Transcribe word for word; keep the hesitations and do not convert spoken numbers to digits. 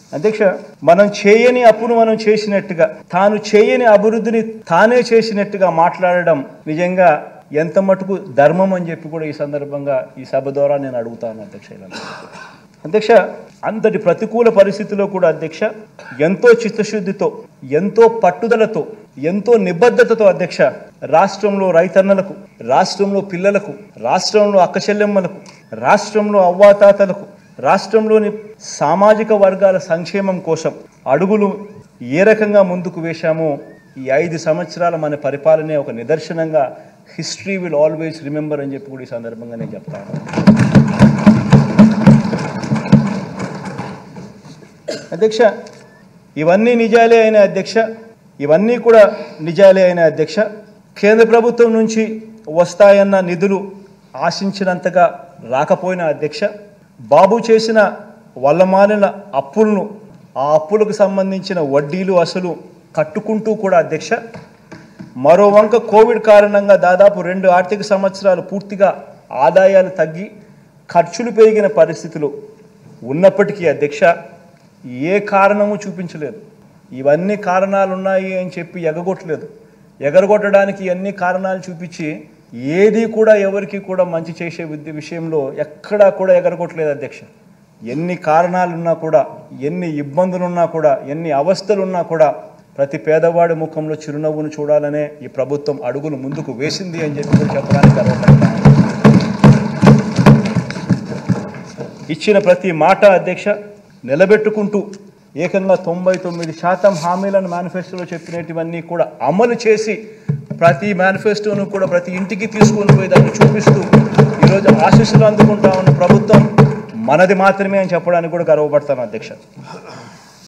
అధ్యక్ష, మనం చేయని అప్పును మనం చేసినట్టుగా, తాను చేయని అభివృద్ధిని తానే చేసినట్టుగా మాట్లాడడం నిజంగా ఎంత మటుకు ధర్మం అని చెప్పి కూడా ఈ సందర్భంగా ఈ సభ ద్వారా నేను అడుగుతాను అధ్యక్ష. అధ్యక్ష, అంతటి ప్రతికూల పరిస్థితిలో కూడా అధ్యక్ష ఎంతో చిత్తశుద్ధితో, ఎంతో పట్టుదలతో, ఎంతో నిబద్ధతతో అధ్యక్ష రాష్ట్రంలో రైతన్నలకు, రాష్ట్రంలో పిల్లలకు, రాష్ట్రంలో అక్క చెల్లెమ్మలకు, రాష్ట్రంలో అవ్వాతాతలకు, రాష్ట్రంలోని సామాజిక వర్గాల సంక్షేమం కోసం అడుగులు ఏ రకంగా ముందుకు వేశామో ఈ ఐదు సంవత్సరాల మన పరిపాలనే ఒక నిదర్శనంగా హిస్టరీ విల్ ఆల్వేస్ రిమెంబర్ అని చెప్పి కూడా ఈ సందర్భంగా నేను చెప్తాను. అధ్యక్ష, ఇవన్నీ నిజాలే అయిన అధ్యక్ష, ఇవన్నీ కూడా నిజాలే అయిన అధ్యక్ష కేంద్ర ప్రభుత్వం నుంచి వస్తాయన్న నిధులు ఆశించినంతగా రాకపోయినా అధ్యక్ష, బాబు చేసిన వల్లమాలిన అప్పులను, ఆ అప్పులకు సంబంధించిన వడ్డీలు అసలు కట్టుకుంటూ కూడా అధ్యక్ష మరో వంక కోవిడ్ కారణంగా దాదాపు రెండు ఆర్థిక సంవత్సరాలు పూర్తిగా ఆదాయాలు తగ్గి ఖర్చులు పెరిగిన పరిస్థితులు ఉన్నప్పటికీ అధ్యక్ష ఏ కారణము చూపించలేదు. ఇవన్నీ కారణాలు ఉన్నాయి అని చెప్పి ఎగగొట్టలేదు. ఎగరగొట్టడానికి అన్ని కారణాలు చూపించి ఏది కూడా ఎవరికి కూడా మంచి చేసే విద్య విషయంలో ఎక్కడా కూడా ఎగరగొట్టలేదు అధ్యక్ష. ఎన్ని కారణాలున్నా కూడా, ఎన్ని ఇబ్బందులున్నా కూడా, ఎన్ని అవస్థలున్నా కూడా ప్రతి పేదవాడి ముఖంలో చిరునవ్వును చూడాలనే ఈ ప్రభుత్వం అడుగులు ముందుకు వేసింది అని చెప్పి చెప్పడానికి గర్వపడతాను. ఇచ్చిన ప్రతి మాట అధ్యక్ష నిలబెట్టుకుంటూ ఏకంగా తొంభై తొమ్మిది శాతం హామీలను మేనిఫెస్టోలో చెప్పినటువన్నీ కూడా అమలు చేసి ప్రతి మేనిఫెస్టోను కూడా ప్రతి ఇంటికి తీసుకొని పోయి దాన్ని చూపిస్తూ ఈరోజు ఆశీస్సులు అందుకుంటా ఉన్న ప్రభుత్వం మనది మాత్రమే అని చెప్పడానికి కూడా గర్వపడతాను అధ్యక్ష.